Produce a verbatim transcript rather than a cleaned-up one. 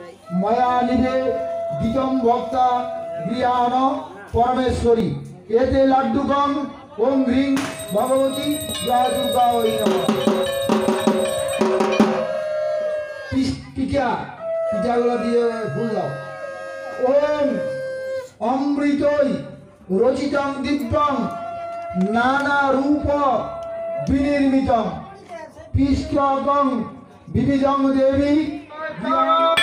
मया निधे गीतम भक्ता गृहाण परमेश्वरी एते लड्डुकम ओम ह्रीं भगवती जय दुर्गा वै नमः। पिठा पिठागुलो दिए फुल दाओ। ओम अमृतई रचितं दिव्यं नाना रूप विनिर्मितं पिष्टकं विविधं देवी